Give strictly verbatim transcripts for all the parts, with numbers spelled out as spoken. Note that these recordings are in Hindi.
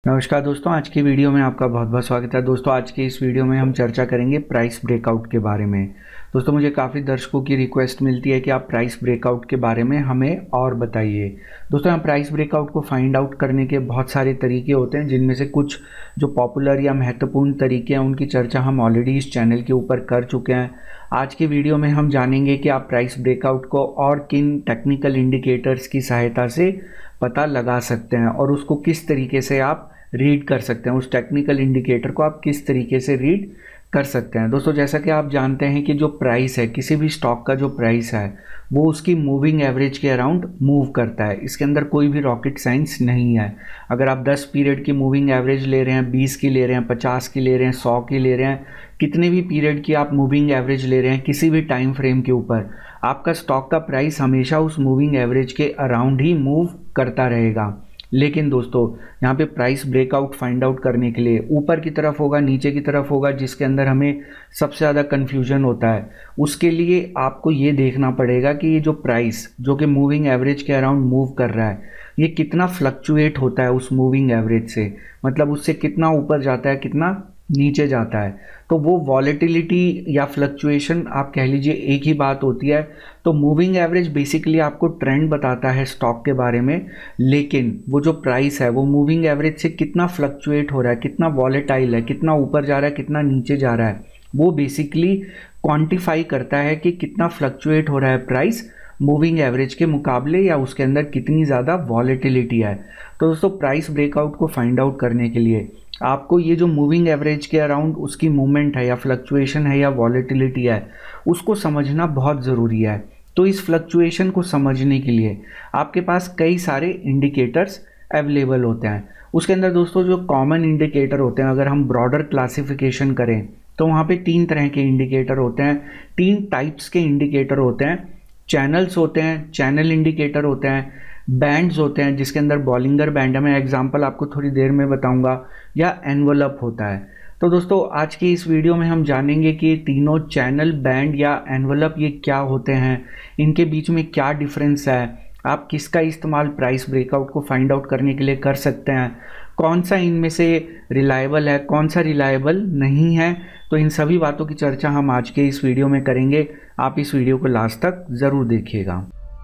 नमस्कार दोस्तों, आज की वीडियो में आपका बहुत बहुत स्वागत है। दोस्तों आज की इस वीडियो में हम चर्चा करेंगे प्राइस ब्रेकआउट के बारे में। दोस्तों मुझे काफ़ी दर्शकों की रिक्वेस्ट मिलती है कि आप प्राइस ब्रेकआउट के बारे में हमें और बताइए। दोस्तों यहाँ प्राइस ब्रेकआउट को फाइंड आउट करने के बहुत सारे तरीके होते हैं, जिनमें से कुछ जो पॉपुलर या महत्वपूर्ण तरीके हैं उनकी चर्चा हम ऑलरेडी इस चैनल के ऊपर कर चुके हैं। आज की वीडियो में हम जानेंगे कि आप प्राइस ब्रेकआउट को और किन टेक्निकल इंडिकेटर्स की सहायता से पता लगा सकते हैं और उसको किस तरीके से आप रीड कर सकते हैं, उस टेक्निकल इंडिकेटर को आप किस तरीके से रीड कर सकते हैं। दोस्तों जैसा कि आप जानते हैं कि जो प्राइस है, किसी भी स्टॉक का जो प्राइस है वो उसकी मूविंग एवरेज के अराउंड मूव करता है। इसके अंदर कोई भी रॉकेट साइंस नहीं है। अगर आप दस पीरियड की मूविंग एवरेज ले रहे हैं, बीस की ले रहे हैं, पचास की ले रहे हैं, सौ की ले रहे हैं, कितने भी पीरियड की आप मूविंग एवरेज ले रहे हैं किसी भी टाइम फ्रेम के ऊपर, आपका स्टॉक का प्राइस हमेशा उस मूविंग एवरेज के अराउंड ही मूव करता रहेगा। लेकिन दोस्तों यहाँ पे प्राइस ब्रेकआउट फाइंड आउट करने के लिए ऊपर की तरफ होगा, नीचे की तरफ होगा, जिसके अंदर हमें सबसे ज़्यादा कन्फ्यूजन होता है। उसके लिए आपको ये देखना पड़ेगा कि ये जो प्राइस जो कि मूविंग एवरेज के अराउंड मूव कर रहा है, ये कितना फ्लक्चुएट होता है उस मूविंग एवरेज से, मतलब उससे कितना ऊपर जाता है, कितना नीचे जाता है। तो वो वॉलेटिलिटी या फ्लक्चुएशन आप कह लीजिए एक ही बात होती है। तो मूविंग एवरेज बेसिकली आपको ट्रेंड बताता है स्टॉक के बारे में, लेकिन वो जो प्राइस है वो मूविंग एवरेज से कितना फ्लक्चुएट हो रहा है, कितना वॉलेटाइल है, कितना ऊपर जा रहा है, कितना नीचे जा रहा है, वो बेसिकली क्वांटिफाई करता है कि कितना फ्लक्चुएट हो रहा है प्राइस मूविंग एवरेज के मुकाबले, या उसके अंदर कितनी ज़्यादा वॉलेटिलिटी है। तो दोस्तों प्राइस ब्रेकआउट को फाइंड आउट करने के लिए आपको ये जो मूविंग एवरेज के अराउंड उसकी मूवमेंट है या फ्लक्चुएशन है या वॉलेटिलिटी है, उसको समझना बहुत ज़रूरी है। तो इस फ्लक्चुएशन को समझने के लिए आपके पास कई सारे इंडिकेटर्स अवेलेबल होते हैं। उसके अंदर दोस्तों जो कॉमन इंडिकेटर होते हैं, अगर हम ब्रॉडर क्लासिफिकेशन करें तो वहाँ पे तीन तरह के इंडिकेटर होते हैं, तीन टाइप्स के इंडिकेटर होते हैं। चैनल्स होते हैं, चैनल इंडिकेटर होते हैं, बैंड्स होते हैं जिसके अंदर बॉलिंगर बैंड है, मैं एग्जांपल आपको थोड़ी देर में बताऊंगा, या एनवलप होता है। तो दोस्तों आज की इस वीडियो में हम जानेंगे कि तीनों चैनल, बैंड या एनवलप ये क्या होते हैं, इनके बीच में क्या डिफरेंस है, आप किसका इस्तेमाल प्राइस ब्रेकआउट को फाइंड आउट करने के लिए कर सकते हैं, कौन सा इनमें से रिलायबल है, कौन सा रिलायबल नहीं है। तो इन सभी बातों की चर्चा हम आज के इस वीडियो में करेंगे। आप इस वीडियो को लास्ट तक ज़रूर देखिएगा।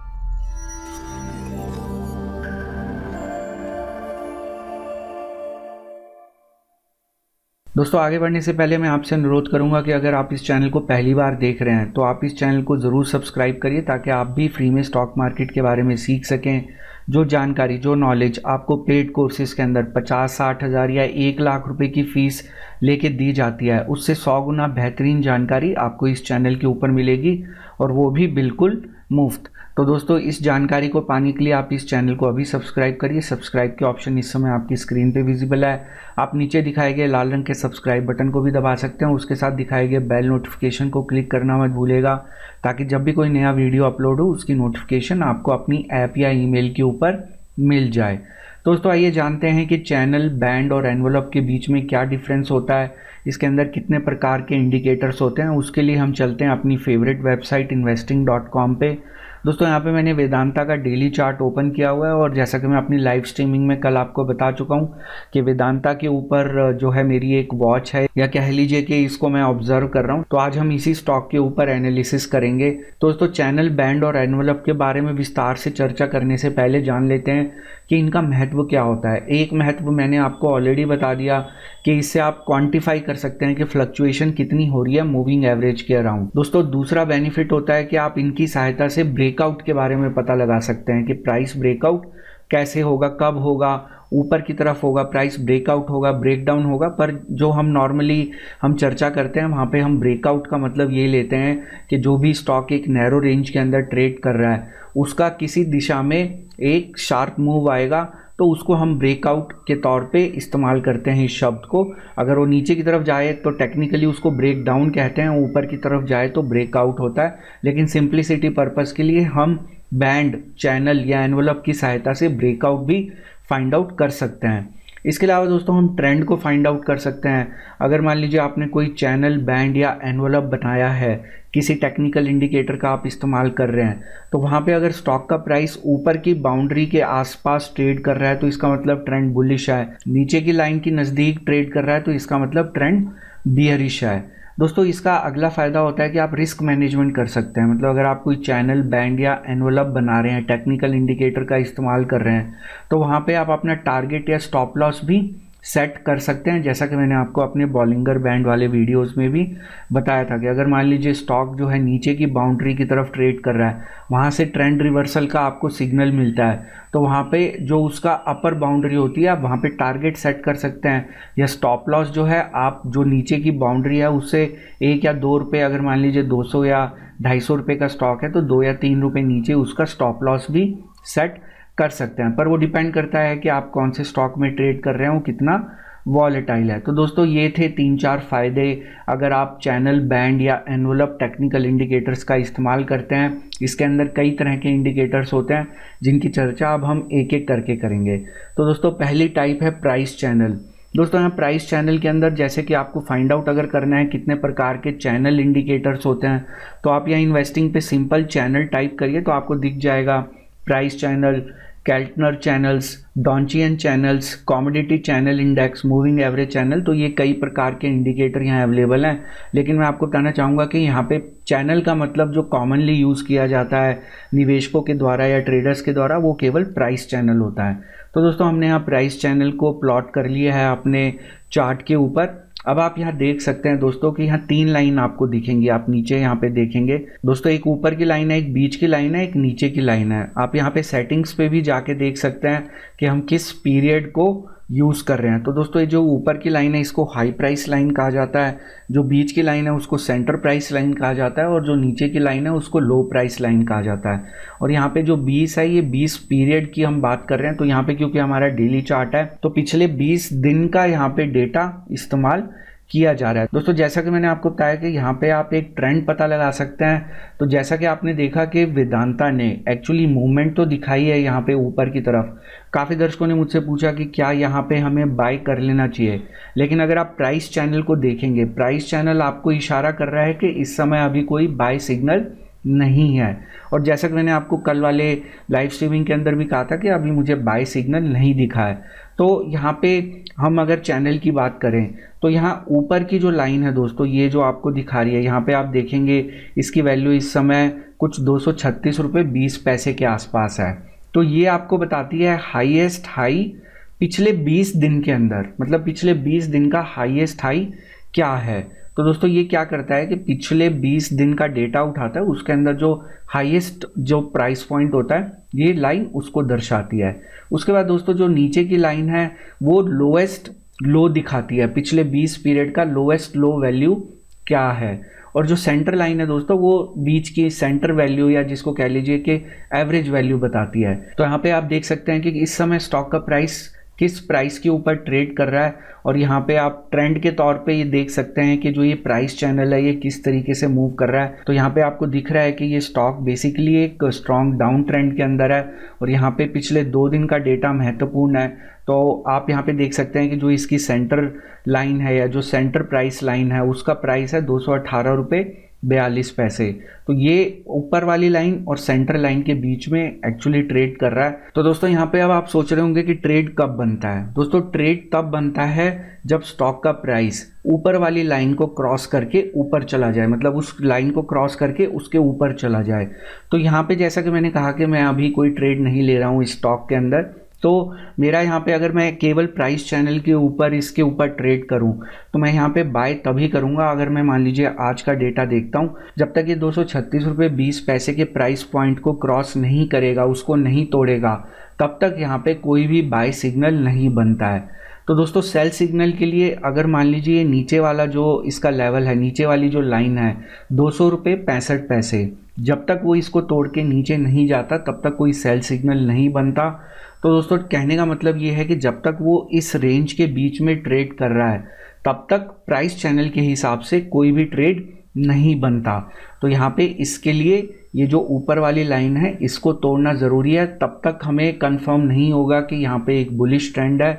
दोस्तों आगे बढ़ने से पहले मैं आपसे अनुरोध करूंगा कि अगर आप इस चैनल को पहली बार देख रहे हैं तो आप इस चैनल को ज़रूर सब्सक्राइब करिए, ताकि आप भी फ्री में स्टॉक मार्केट के बारे में सीख सकें। जो जानकारी, जो नॉलेज आपको पेड कोर्सेज के अंदर पचास साठ हज़ार या एक लाख रुपए की फ़ीस लेके दी जाती है, उससे सौ गुना बेहतरीन जानकारी आपको इस चैनल के ऊपर मिलेगी, और वो भी बिल्कुल मुफ्त। तो दोस्तों इस जानकारी को पाने के लिए आप इस चैनल को अभी सब्सक्राइब करिए। सब्सक्राइब के ऑप्शन इस समय आपकी स्क्रीन पे विजिबल है। आप नीचे दिखाए गए लाल रंग के सब्सक्राइब बटन को भी दबा सकते हैं, उसके साथ दिखाए गए बेल नोटिफिकेशन को क्लिक करना मत भूलिएगा, ताकि जब भी कोई नया वीडियो अपलोड हो उसकी नोटिफिकेशन आपको अपनी ऐप या ईमेल के ऊपर मिल जाए। दोस्तों आइए जानते हैं कि चैनल, बैंड और एनवलप के बीच में क्या डिफरेंस होता है, इसके अंदर कितने प्रकार के इंडिकेटर्स होते हैं। उसके लिए हम चलते हैं अपनी favourite website investing dot com पे। दोस्तों यहाँ पे मैंने वेदांता का डेली चार्ट ओपन किया हुआ है, और जैसा कि मैं अपनी लाइव स्ट्रीमिंग में कल आपको बता चुका हूँ कि वेदांता के ऊपर जो है मेरी एक वॉच है, या कह लीजिए कि इसको मैं ऑब्जर्व कर रहा हूँ। तो आज हम इसी स्टॉक के ऊपर एनालिसिस करेंगे। दोस्तों चैनल, बैंड और एनवलप के बारे में विस्तार से चर्चा करने से पहले जान लेते हैं कि इनका महत्व क्या होता है। एक महत्व मैंने आपको ऑलरेडी बता दिया कि इससे आप क्वांटिफाई कर सकते हैं कि फ्लक्चुएशन कितनी हो रही है मूविंग एवरेज के अराउंड। दोस्तों दूसरा बेनिफिट होता है कि आप इनकी सहायता से ब्रेकआउट के बारे में पता लगा सकते हैं कि प्राइस ब्रेकआउट कैसे होगा, कब होगा, ऊपर की तरफ होगा, प्राइस ब्रेकआउट होगा, ब्रेकडाउन होगा। पर जो हम नॉर्मली हम चर्चा करते हैं वहाँ पे हम ब्रेकआउट का मतलब ये लेते हैं कि जो भी स्टॉक एक नैरो रेंज के अंदर ट्रेड कर रहा है, उसका किसी दिशा में एक शार्प मूव आएगा, तो उसको हम ब्रेकआउट के तौर पे इस्तेमाल करते हैं इस शब्द को। अगर वो नीचे की तरफ जाए तो टेक्निकली उसको ब्रेक डाउन कहते हैं, ऊपर की तरफ जाए तो ब्रेकआउट होता है। लेकिन सिंप्लिसिटी पर्पस के लिए हम बैंड, चैनल या एनवलप की सहायता से ब्रेकआउट भी फाइंड आउट कर सकते हैं। इसके अलावा दोस्तों हम ट्रेंड को फाइंड आउट कर सकते हैं। अगर मान लीजिए आपने कोई चैनल, बैंड या एनवलप बनाया है, किसी टेक्निकल इंडिकेटर का आप इस्तेमाल कर रहे हैं, तो वहाँ पे अगर स्टॉक का प्राइस ऊपर की बाउंड्री के आसपास ट्रेड कर रहा है तो इसका मतलब ट्रेंड बुलिश है, नीचे की लाइन की नज़दीक ट्रेड कर रहा है तो इसका मतलब ट्रेंड बियरिश है। दोस्तों इसका अगला फ़ायदा होता है कि आप रिस्क मैनेजमेंट कर सकते हैं। मतलब अगर आप कोई चैनल, बैंड या एनवलप बना रहे हैं, टेक्निकल इंडिकेटर का इस्तेमाल कर रहे हैं, तो वहाँ पे आप अपना टारगेट या स्टॉप लॉस भी सेट कर सकते हैं। जैसा कि मैंने आपको अपने बॉलिंगर बैंड वाले वीडियोस में भी बताया था कि अगर मान लीजिए स्टॉक जो है नीचे की बाउंड्री की तरफ ट्रेड कर रहा है, वहाँ से ट्रेंड रिवर्सल का आपको सिग्नल मिलता है, तो वहाँ पे जो उसका अपर बाउंड्री होती है आप वहाँ पे टारगेट सेट कर सकते हैं। या स्टॉप लॉस जो है आप जो नीचे की बाउंड्री है उससे एक या दो रुपये, अगर मान लीजिए दो सौ या ढाई सौ रुपये का स्टॉक है तो दो या तीन रुपये नीचे उसका स्टॉप लॉस भी सेट कर सकते हैं। पर वो डिपेंड करता है कि आप कौन से स्टॉक में ट्रेड कर रहे हो, कितना वॉलेटाइल है। तो दोस्तों ये थे तीन चार फ़ायदे अगर आप चैनल, बैंड या एनवलप टेक्निकल इंडिकेटर्स का इस्तेमाल करते हैं। इसके अंदर कई तरह के इंडिकेटर्स होते हैं जिनकी चर्चा अब हम एक एक करके करेंगे। तो दोस्तों पहली टाइप है प्राइस चैनल। दोस्तों यहाँ प्राइस चैनल के अंदर जैसे कि आपको फाइंड आउट अगर करना है कितने प्रकार के चैनल इंडिकेटर्स होते हैं, तो आप यहाँ इन्वेस्टिंग पे सिंपल चैनल टाइप करिए तो आपको दिख जाएगा price channel, Keltner channels, Donchian channels, commodity channel index, moving average channel. तो ये कई प्रकार के इंडिकेटर यहाँ अवेलेबल हैं। लेकिन मैं आपको बताना चाहूँगा कि यहाँ पे चैनल का मतलब जो कॉमनली यूज़ किया जाता है निवेशकों के द्वारा या ट्रेडर्स के द्वारा, वो केवल प्राइस चैनल होता है। तो दोस्तों हमने यहाँ प्राइस चैनल को प्लॉट कर लिया है अपने चार्ट के ऊपर। अब आप यहाँ देख सकते हैं दोस्तों कि यहाँ तीन लाइन आपको दिखेंगी। आप नीचे यहाँ पे देखेंगे दोस्तों, एक ऊपर की लाइन है, एक बीच की लाइन है, एक नीचे की लाइन है। आप यहाँ पे सेटिंग्स पे भी जाके देख सकते हैं कि हम किस पीरियड को यूज़ कर रहे हैं। तो दोस्तों ये जो ऊपर की लाइन है इसको हाई प्राइस लाइन कहा जाता है, जो बीच की लाइन है उसको सेंटर प्राइस लाइन कहा जाता है, और जो नीचे की लाइन है उसको लो प्राइस लाइन कहा जाता है। और यहाँ पे जो बीस है ये बीस पीरियड की हम बात कर रहे हैं। तो यहाँ पे क्योंकि हमारा डेली चार्ट है तो पिछले बीस दिन का यहाँ पे डेटा इस्तेमाल किया जा रहा है। दोस्तों जैसा कि मैंने आपको बताया कि यहाँ पे आप एक ट्रेंड पता लगा सकते हैं। तो जैसा कि आपने देखा कि वेदांता ने एक्चुअली मूवमेंट तो दिखाई है यहाँ पे ऊपर की तरफ। काफ़ी दर्शकों ने मुझसे पूछा कि क्या यहाँ पे हमें बाय कर लेना चाहिए, लेकिन अगर आप प्राइस चैनल को देखेंगे, प्राइस चैनल आपको इशारा कर रहा है कि इस समय अभी कोई बाय सिग्नल नहीं है। और जैसा कि मैंने आपको कल वाले लाइव स्ट्रीमिंग के अंदर भी कहा था कि अभी मुझे बाय सिग्नल नहीं दिखा है। तो यहाँ पे हम अगर चैनल की बात करें तो यहाँ ऊपर की जो लाइन है दोस्तों, ये जो आपको दिखा रही है, यहाँ पे आप देखेंगे इसकी वैल्यू इस समय कुछ दो सौ छत्तीस रुपये बीस पैसे के आसपास है। तो ये आपको बताती है हाईएस्ट हाई पिछले बीस दिन के अंदर, मतलब पिछले बीस दिन का हाईएस्ट हाई क्या है। तो दोस्तों ये क्या करता है कि पिछले बीस दिन का डेटा उठाता है, उसके अंदर जो हाईएस्ट जो प्राइस पॉइंट होता है ये लाइन उसको दर्शाती है। उसके बाद दोस्तों जो नीचे की लाइन है वो लोएस्ट लो दिखाती है, पिछले बीस पीरियड का लोएस्ट लो वैल्यू क्या है। और जो सेंटर लाइन है दोस्तों वो बीच की सेंटर वैल्यू या जिसको कह लीजिए कि एवरेज वैल्यू बताती है। तो यहाँ पे आप देख सकते हैं कि इस समय स्टॉक का प्राइस किस प्राइस के ऊपर ट्रेड कर रहा है, और यहाँ पे आप ट्रेंड के तौर पे ये देख सकते हैं कि जो ये प्राइस चैनल है ये किस तरीके से मूव कर रहा है। तो यहाँ पे आपको दिख रहा है कि ये स्टॉक बेसिकली एक स्ट्रॉन्ग डाउन ट्रेंड के अंदर है, और यहाँ पे पिछले दो दिन का डेटा महत्वपूर्ण है। तो आप यहाँ पे देख सकते हैं कि जो इसकी सेंटर लाइन है या जो सेंटर प्राइस लाइन है उसका प्राइस है दो सौ अठारह रुपये बयालीस पैसे। तो ये ऊपर वाली लाइन और सेंटर लाइन के बीच में एक्चुअली ट्रेड कर रहा है। तो दोस्तों यहाँ पे अब आप सोच रहे होंगे कि ट्रेड कब बनता है। दोस्तों ट्रेड तब बनता है जब स्टॉक का प्राइस ऊपर वाली लाइन को क्रॉस करके ऊपर चला जाए, मतलब उस लाइन को क्रॉस करके उसके ऊपर चला जाए। तो यहाँ पे जैसा कि मैंने कहा कि मैं अभी कोई ट्रेड नहीं ले रहा हूँ इस स्टॉक के अंदर, तो मेरा यहाँ पे अगर मैं केवल प्राइस चैनल के ऊपर इसके ऊपर ट्रेड करूँ तो मैं यहाँ पे बाय तभी करूँगा अगर मैं मान लीजिए आज का डेटा देखता हूँ। जब तक ये दो सौ छत्तीस रुपये बीस पैसे के प्राइस पॉइंट को क्रॉस नहीं करेगा, उसको नहीं तोड़ेगा, तब तक यहाँ पे कोई भी बाय सिग्नल नहीं बनता है। तो दोस्तों सेल सिग्नल के लिए अगर मान लीजिए नीचे वाला जो इसका लेवल है, नीचे वाली जो लाइन है दो सौ रुपये पैंसठ पैसे, जब तक वो इसको तोड़ के नीचे नहीं जाता तब तक कोई सेल सिग्नल नहीं बनता। तो दोस्तों कहने का मतलब ये है कि जब तक वो इस रेंज के बीच में ट्रेड कर रहा है तब तक प्राइस चैनल के हिसाब से कोई भी ट्रेड नहीं बनता। तो यहाँ पे इसके लिए ये जो ऊपर वाली लाइन है इसको तोड़ना ज़रूरी है, तब तक हमें कंफर्म नहीं होगा कि यहाँ पे एक बुलिश ट्रेंड है।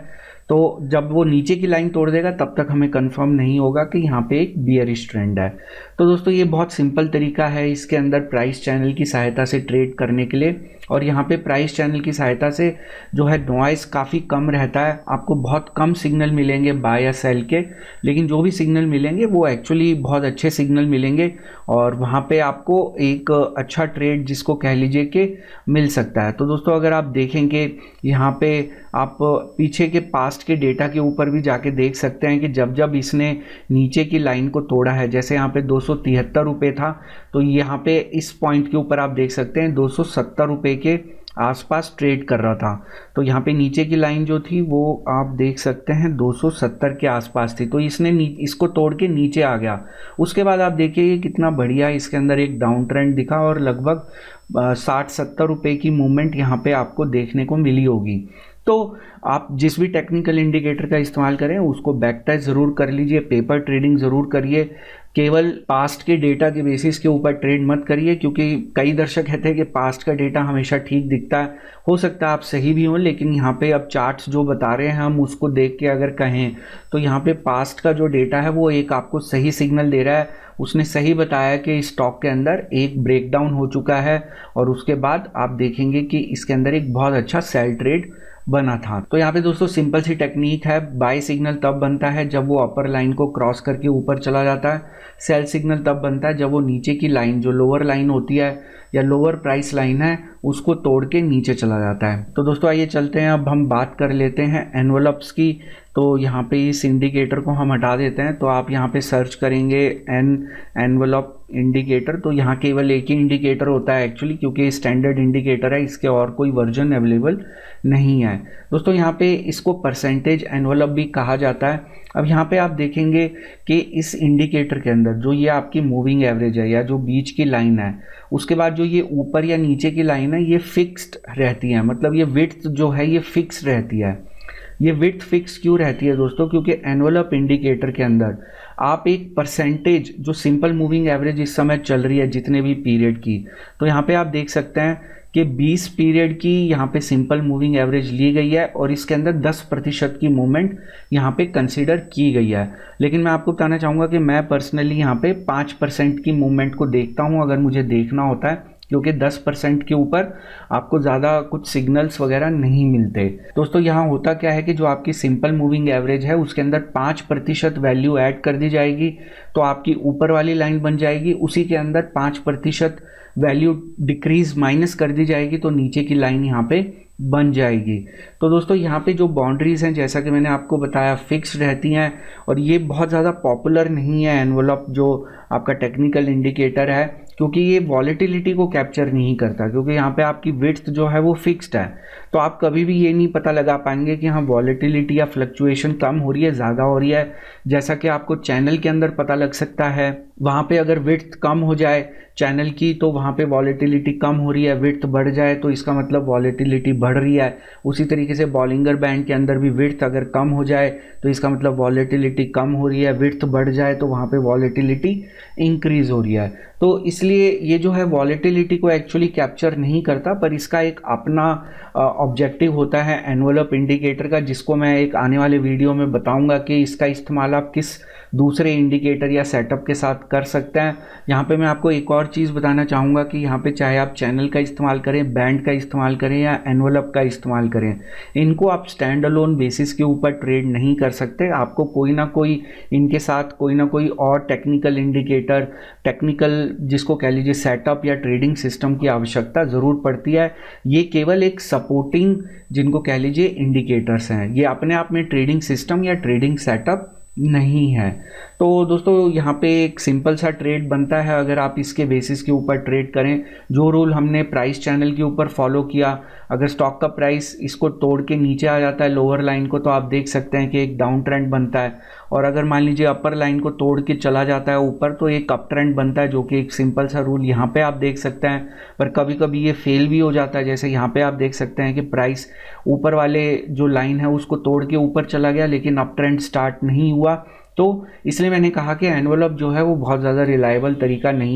तो जब वो नीचे की लाइन तोड़ देगा तब तक हमें कंफर्म नहीं होगा कि यहाँ पे एक बियरिश ट्रेंड है। तो दोस्तों ये बहुत सिंपल तरीका है इसके अंदर प्राइस चैनल की सहायता से ट्रेड करने के लिए, और यहाँ पे प्राइस चैनल की सहायता से जो है नॉइस काफ़ी कम रहता है, आपको बहुत कम सिग्नल मिलेंगे बाय या सेल के, लेकिन जो भी सिग्नल मिलेंगे वो एक्चुअली बहुत अच्छे सिग्नल मिलेंगे और वहाँ पे आपको एक अच्छा ट्रेड जिसको कह लीजिए कि मिल सकता है। तो दोस्तों अगर आप देखेंगे यहाँ पे आप पीछे के पास्ट के डेटा के ऊपर भी जाके देख सकते हैं कि जब जब इसने नीचे की लाइन को तोड़ा है, जैसे यहाँ पे दो सौ तिहत्तर रुपये था, तो यहाँ पे इस पॉइंट के ऊपर आप देख सकते हैं दो सौ सत्तर रुपये के आसपास ट्रेड कर रहा था। तो यहाँ पे नीचे की लाइन जो थी वो आप देख सकते हैं दो सौ सत्तर के आसपास थी, तो इसने इसको तोड़ के नीचे आ गया। उसके बाद आप देखिए कितना बढ़िया इसके अंदर एक डाउन ट्रेंड दिखा और लगभग साठ सत्तर रुपये की मूवमेंट यहाँ पे आपको देखने को मिली होगी। तो आप जिस भी टेक्निकल इंडिकेटर का इस्तेमाल करें उसको बैक टेस्ट ज़रूर कर लीजिए, पेपर ट्रेडिंग ज़रूर करिए, केवल पास्ट के डेटा के बेसिस के ऊपर ट्रेड मत करिए, क्योंकि कई दर्शक कहते हैं कि पास्ट का डेटा हमेशा ठीक दिखता है। हो सकता है आप सही भी हों, लेकिन यहाँ पे अब चार्ट्स जो बता रहे हैं हम उसको देख के अगर कहें तो यहाँ पे पास्ट का जो डेटा है वो एक आपको सही सिग्नल दे रहा है। उसने सही बताया कि स्टॉक के अंदर एक ब्रेकडाउन हो चुका है और उसके बाद आप देखेंगे कि इसके अंदर एक बहुत अच्छा सेल ट्रेड बना था। तो यहाँ पे दोस्तों सिंपल सी टेक्निक है, बाय सिग्नल तब बनता है जब वो अपर लाइन को क्रॉस करके ऊपर चला जाता है, सेल सिग्नल तब बनता है जब वो नीचे की लाइन जो लोअर लाइन होती है या लोअर प्राइस लाइन है उसको तोड़ के नीचे चला जाता है। तो दोस्तों आइए चलते हैं, अब हम बात कर लेते हैं एनवेलप्स की। तो यहाँ पे इस इंडिकेटर को हम हटा देते हैं, तो आप यहाँ पे सर्च करेंगे एन एनवेलप इंडिकेटर, तो यहाँ केवल एक ही इंडिकेटर होता है एक्चुअली, क्योंकि स्टैंडर्ड इंडिकेटर है, इसके और कोई वर्जन अवेलेबल नहीं है। दोस्तों यहाँ पे इसको परसेंटेज एनवेलप भी कहा जाता है। अब यहाँ पे आप देखेंगे कि इस इंडिकेटर के अंदर जो ये आपकी मूविंग एवरेज है या जो बीच की लाइन है, उसके बाद जो ये ऊपर या नीचे की लाइन है ये फिक्स्ड रहती है, मतलब ये विड्थ जो है ये फिक्स रहती है। ये विड्थ फिक्स क्यों रहती है दोस्तों? क्योंकि एनवेलप इंडिकेटर के अंदर आप एक परसेंटेज जो सिंपल मूविंग एवरेज इस समय चल रही है जितने भी पीरियड की, तो यहाँ पे आप देख सकते हैं कि बीस पीरियड की यहाँ पे सिंपल मूविंग एवरेज ली गई है और इसके अंदर दस प्रतिशत की मूवमेंट यहाँ पे कंसीडर की गई है। लेकिन मैं आपको बताना चाहूँगा कि मैं पर्सनली यहाँ पे पाँच परसेंट की मूवमेंट को देखता हूँ अगर मुझे देखना होता है, क्योंकि दस परसेंट के ऊपर आपको ज़्यादा कुछ सिग्नल्स वगैरह नहीं मिलते। दोस्तों यहाँ होता क्या है कि जो आपकी सिंपल मूविंग एवरेज है उसके अंदर पाँच प्रतिशत वैल्यू ऐड कर दी जाएगी, तो आपकी ऊपर वाली लाइन बन जाएगी, उसी के अंदर पाँच प्रतिशत वैल्यू डिक्रीज माइनस कर दी जाएगी, तो नीचे की लाइन यहाँ पे बन जाएगी। तो दोस्तों यहाँ पे जो बाउंड्रीज हैं जैसा कि मैंने आपको बताया फिक्स रहती हैं, और ये बहुत ज़्यादा पॉपुलर नहीं है एनवेलप जो आपका टेक्निकल इंडिकेटर है, क्योंकि ये वॉलेटिलिटी को कैप्चर नहीं करता, क्योंकि यहाँ पे आपकी विड्थ जो है वो फिक्स्ड है। तो आप कभी भी ये नहीं पता लगा पाएंगे कि हाँ वॉलेटिलिटी या फ्लक्चुएशन कम हो रही है, ज़्यादा हो रही है, जैसा कि आपको चैनल के अंदर पता लग सकता है। वहाँ पे अगर विड्थ कम हो जाए चैनल की तो वहाँ पे वॉलेटिलिटी कम हो रही है, विड्थ बढ़ जाए तो इसका मतलब वॉलेटिलिटी बढ़ रही है। उसी तरीके से बॉलिंगर बैंड के अंदर भी विड्थ अगर कम हो जाए तो इसका मतलब वॉलेटिलिटी कम हो रही है, विड्थ बढ़ जाए तो वहाँ पे वॉलेटिलिटी इंक्रीज हो रही है। तो इसलिए ये जो है वॉलेटिलिटी को एक्चुअली कैप्चर नहीं करता, पर इसका एक अपना ऑब्जेक्टिव होता है एनवेलप इंडिकेटर का, जिसको मैं एक आने वाले वीडियो में बताऊंगा कि इसका इस्तेमाल आप किस दूसरे इंडिकेटर या सेटअप के साथ कर सकते हैं। यहाँ पे मैं आपको एक और चीज़ बताना चाहूँगा कि यहाँ पे चाहे आप चैनल का इस्तेमाल करें, बैंड का इस्तेमाल करें या एनवेलप का इस्तेमाल करें, इनको आप स्टैंड अलोन बेसिस के ऊपर ट्रेड नहीं कर सकते। आपको कोई ना कोई इनके साथ कोई ना कोई और टेक्निकल इंडिकेटर, टेक्निकल जिसको कह लीजिए सेटअप या ट्रेडिंग सिस्टम की आवश्यकता ज़रूर पड़ती है। ये केवल एक सपोर्टिंग जिनको कह लीजिए इंडिकेटर्स हैं, ये अपने आप में ट्रेडिंग सिस्टम या ट्रेडिंग सेटअप नहीं है। तो दोस्तों यहाँ पे एक सिंपल सा ट्रेड बनता है अगर आप इसके बेसिस के ऊपर ट्रेड करें। जो रूल हमने प्राइस चैनल के ऊपर फॉलो किया, अगर स्टॉक का प्राइस इसको तोड़ के नीचे आ जाता है लोअर लाइन को, तो आप देख सकते हैं कि एक डाउन ट्रेंड बनता है, और अगर मान लीजिए अपर लाइन को तोड़ के चला जाता है ऊपर तो एक अप ट्रेंड बनता है, जो कि एक सिंपल सा रूल यहाँ पे आप देख सकते हैं। पर कभी कभी ये फेल भी हो जाता है, जैसे यहाँ पे आप देख सकते हैं कि प्राइस ऊपर वाले जो लाइन है उसको तोड़ के ऊपर चला गया लेकिन अप ट्रेंड स्टार्ट नहीं हुआ। तो इसलिए मैंने कहा कि एनवेलप जो है वो बहुत ज़्यादा रिलायबल तरीका नहीं है,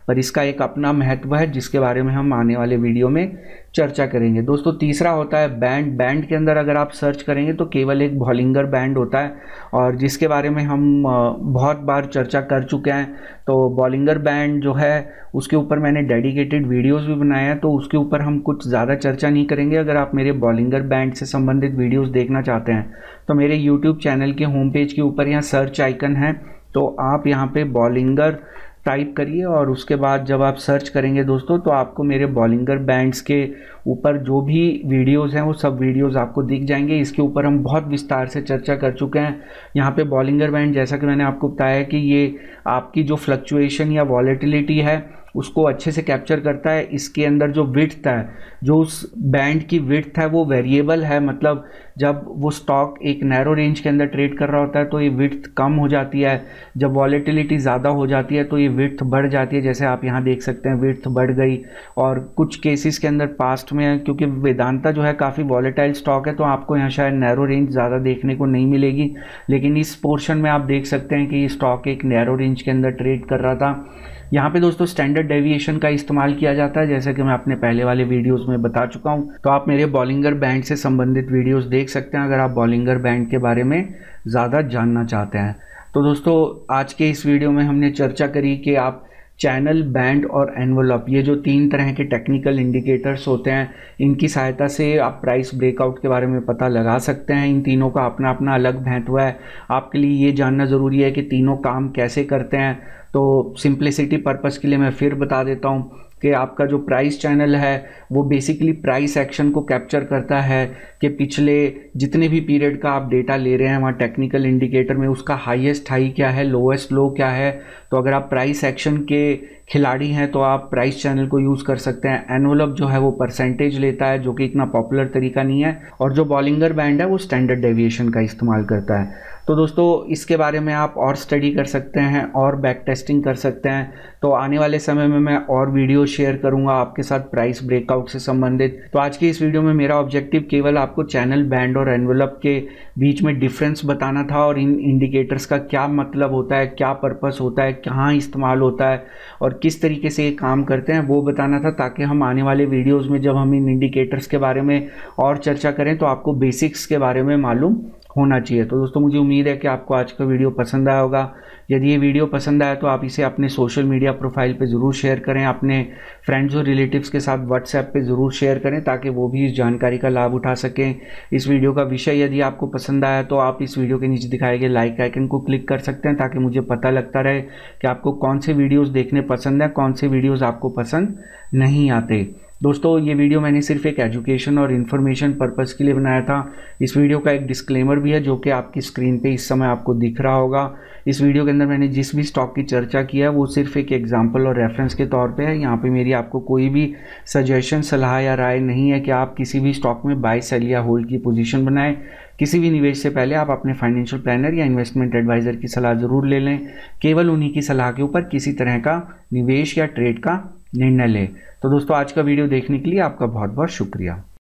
पर इसका एक अपना महत्व है जिसके बारे में हम आने वाले वीडियो में चर्चा करेंगे। दोस्तों तीसरा होता है बैंड। बैंड के अंदर अगर आप सर्च करेंगे तो केवल एक बॉलिंगर बैंड होता है और जिसके बारे में हम बहुत बार चर्चा कर चुके हैं। तो बॉलिंगर बैंड जो है उसके ऊपर मैंने डेडिकेटेड वीडियोस भी बनाए हैं, तो उसके ऊपर हम कुछ ज़्यादा चर्चा नहीं करेंगे। अगर आप मेरे बॉलिंगर बैंड से संबंधित वीडियोस देखना चाहते हैं तो मेरे यूट्यूब चैनल के होम पेज के ऊपर यहाँ सर्च आइकन है, तो आप यहाँ पे बॉलिंगर टाइप करिए और उसके बाद जब आप सर्च करेंगे दोस्तों तो आपको मेरे बॉलिंगर बैंड्स के ऊपर जो भी वीडियोस हैं वो सब वीडियोस आपको दिख जाएंगे। इसके ऊपर हम बहुत विस्तार से चर्चा कर चुके हैं। यहाँ पे बॉलिंगर बैंड, जैसा कि मैंने आपको बताया कि ये आपकी जो फ्लक्चुएशन या वॉलेटिलिटी है उसको अच्छे से कैप्चर करता है। इसके अंदर जो विड्थ है, जो उस बैंड की विड्थ है वो वेरिएबल है, मतलब जब वो स्टॉक एक नैरो रेंज के अंदर ट्रेड कर रहा होता है तो ये विड्थ कम हो जाती है, जब वॉलेटिलिटी ज़्यादा हो जाती है तो ये विड्थ बढ़ जाती है। जैसे आप यहाँ देख सकते हैं विड्थ बढ़ गई। और कुछ केसेस के अंदर पास्ट में, क्योंकि वेदांता जो है काफ़ी वॉलेटाइल स्टॉक है तो आपको यहाँ शायद नैरो रेंज ज़्यादा देखने को नहीं मिलेगी, लेकिन इस पोर्शन में आप देख सकते हैं कि ये स्टॉक एक नैरो रेंज के अंदर ट्रेड कर रहा था। यहाँ पे दोस्तों स्टैंडर्ड डेविएशन का इस्तेमाल किया जाता है, जैसे कि मैं अपने पहले वाले वीडियोस में बता चुका हूँ। तो आप मेरे बॉलिंगर बैंड से संबंधित वीडियोस देख सकते हैं अगर आप बॉलिंगर बैंड के बारे में ज़्यादा जानना चाहते हैं। तो दोस्तों आज के इस वीडियो में हमने चर्चा करी कि आप चैनल, बैंड और एनवलप, ये जो तीन तरह के टेक्निकल इंडिकेटर्स होते हैं, इनकी सहायता से आप प्राइस ब्रेकआउट के बारे में पता लगा सकते हैं। इन तीनों का अपना अपना अलग महत्व है। आपके लिए ये जानना ज़रूरी है कि तीनों काम कैसे करते हैं। तो सिंप्लिसिटी पर्पस के लिए मैं फिर बता देता हूँ कि आपका जो प्राइस चैनल है वो बेसिकली प्राइस एक्शन को कैप्चर करता है कि पिछले जितने भी पीरियड का आप डेटा ले रहे हैं वहाँ टेक्निकल इंडिकेटर में उसका हाईएस्ट हाई क्या है, लोएस्ट लो क्या है। तो अगर आप प्राइस एक्शन के खिलाड़ी हैं तो आप प्राइस चैनल को यूज़ कर सकते हैं। एनवलप जो है वो परसेंटेज लेता है, जो कि इतना पॉपुलर तरीका नहीं है, और जो बॉलिंगर बैंड है वो स्टैंडर्ड डेविएशन का इस्तेमाल करता है। तो दोस्तों इसके बारे में आप और स्टडी कर सकते हैं और बैक टेस्टिंग कर सकते हैं। तो आने वाले समय में मैं और वीडियो शेयर करूंगा आपके साथ प्राइस ब्रेकआउट से संबंधित। तो आज की इस वीडियो में मेरा ऑब्जेक्टिव केवल आपको चैनल, बैंड और एनवलप के बीच में डिफरेंस बताना था और इन इंडिकेटर्स का क्या मतलब होता है, क्या पर्पस होता है, कहाँ इस्तेमाल होता है और किस तरीके से ये काम करते हैं वो बताना था, ताकि हम आने वाले वीडियोज़ में जब हम इन इंडिकेटर्स के बारे में और चर्चा करें तो आपको बेसिक्स के बारे में मालूम होना चाहिए। तो दोस्तों मुझे उम्मीद है कि आपको आज का वीडियो पसंद आया होगा। यदि ये वीडियो पसंद आया तो आप इसे अपने सोशल मीडिया प्रोफाइल पे ज़रूर शेयर करें, अपने फ्रेंड्स और रिलेटिव्स के साथ व्हाट्सएप पे ज़रूर शेयर करें ताकि वो भी इस जानकारी का लाभ उठा सकें। इस वीडियो का विषय यदि आपको पसंद आया तो आप इस वीडियो के नीचे दिखाए गए लाइक आइकन को क्लिक कर सकते हैं ताकि मुझे पता लगता रहे कि आपको कौन से वीडियोज़ देखने पसंद है, कौन से वीडियोज़ आपको पसंद नहीं आते। दोस्तों ये वीडियो मैंने सिर्फ एक एजुकेशन और इन्फॉर्मेशन पर्पस के लिए बनाया था। इस वीडियो का एक डिस्क्लेमर भी है जो कि आपकी स्क्रीन पे इस समय आपको दिख रहा होगा। इस वीडियो के अंदर मैंने जिस भी स्टॉक की चर्चा की है वो सिर्फ एक एग्जांपल और रेफरेंस के तौर पे है। यहाँ पे मेरी आपको कोई भी सजेशन, सलाह या राय नहीं है कि आप किसी भी स्टॉक में बाय, सेल या होल्ड की पोजीशन बनाएं। किसी भी निवेश से पहले आप अपने फाइनेंशियल प्लानर या इन्वेस्टमेंट एडवाइज़र की सलाह ज़रूर ले लें। केवल उन्हीं की सलाह के ऊपर किसी तरह का निवेश या ट्रेड का निर्णय लें। तो दोस्तों आज का वीडियो देखने के लिए आपका बहुत बहुत शुक्रिया।